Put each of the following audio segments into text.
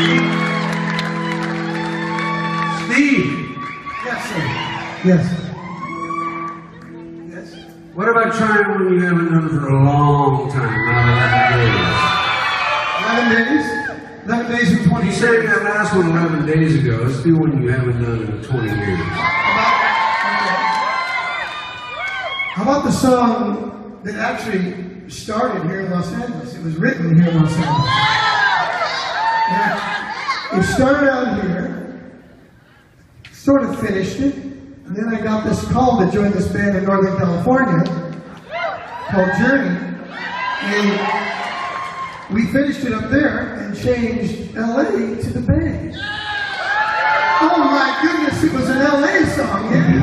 Yes. Yes. What about trying one you haven't done for a long time, not 11 days? 11 days and 20 years. You sang that last one 11 days ago. Let's do one you haven't done in 20 years. How about the song that actually started here in Los Angeles? It was written here in Los Angeles. Yeah. It started out here, sort of finished it, and then I got this call to join this band in Northern California called Journey, and we finished it up there and changed LA to the band. Oh my goodness, it was an LA song, yeah.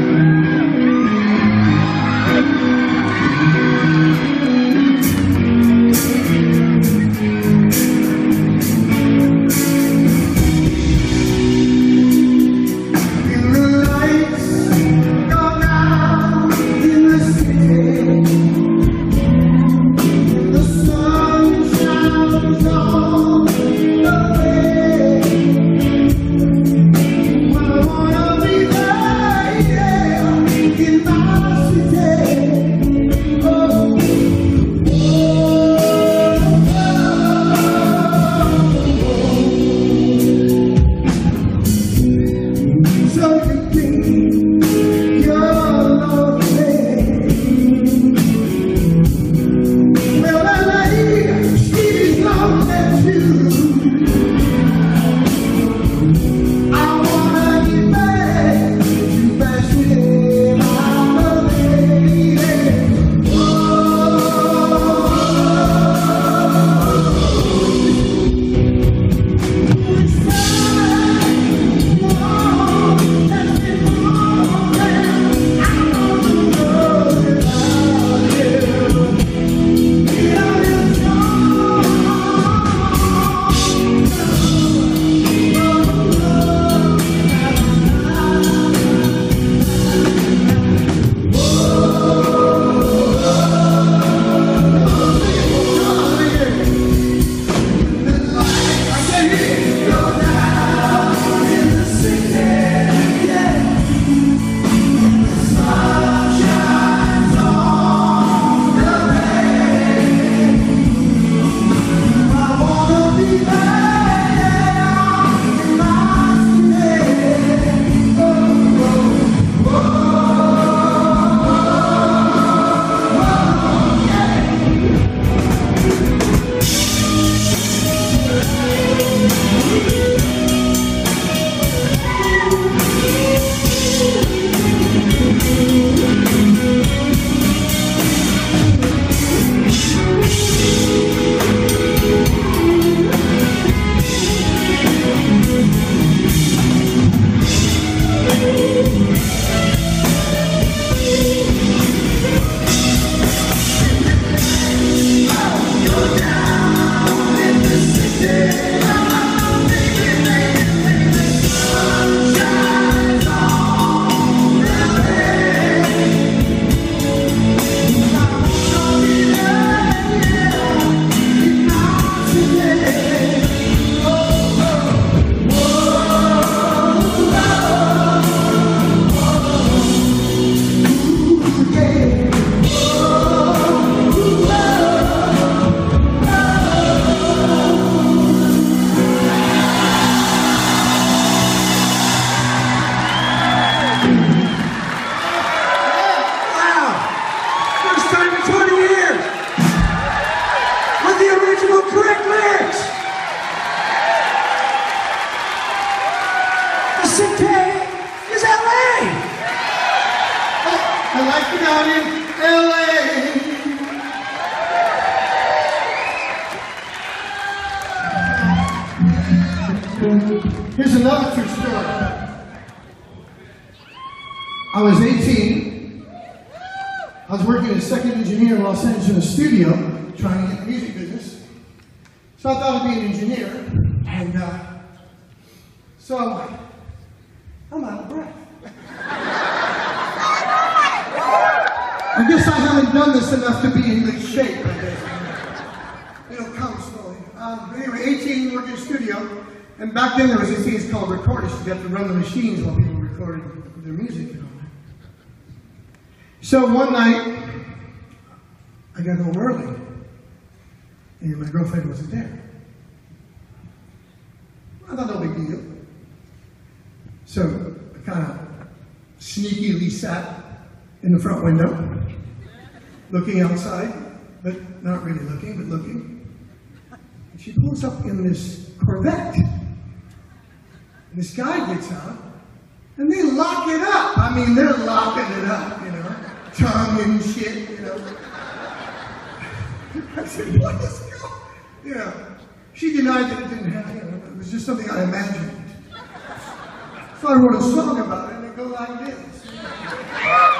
Here's another true story. I was 18. I was working as a second engineer in Los Angeles in a studio, trying to get the music business. So I thought I'd be an engineer. And so I'm out of breath. I guess I haven't done this enough to be in good shape, I guess. It'll come slowly. But anyway, 18, working in a studio. And back then there was these things called recordists. You got to run the machines while people recorded their music and all that. So one night, I got home early, and my girlfriend wasn't there. I thought no big deal. So I kind of sneakily sat in the front window, looking outside, but not really looking, but looking. And she pulls up in this Corvette. And this guy gets out, and they lock it up. I mean, they're locking it up, you know, tongue and shit, you know. I said, what is going? You know, she denied that it didn't happen. You know, it was just something I imagined. So I wrote a song about it, and it goes like this.